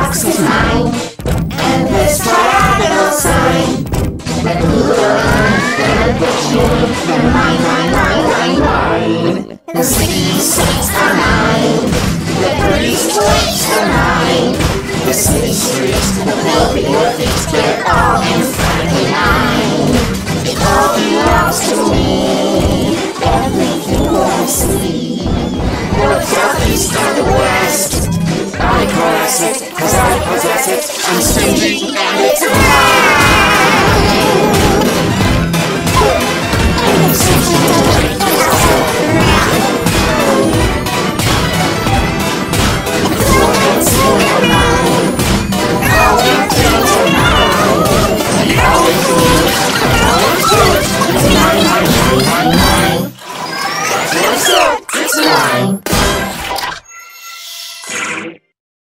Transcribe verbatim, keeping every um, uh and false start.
box is mine, and this triangle sign. The Google and the picture, the mine, mine, mine, mine, mine. The sticky seats are mine, the pretty streets are mine. The city streets, the filthy orchids, they're all emphatically mine. It all belongs to me, everything I see. North, south, east, and west, I caress it, cause I possess it. I'm stingy and it's mine. I'm stingy.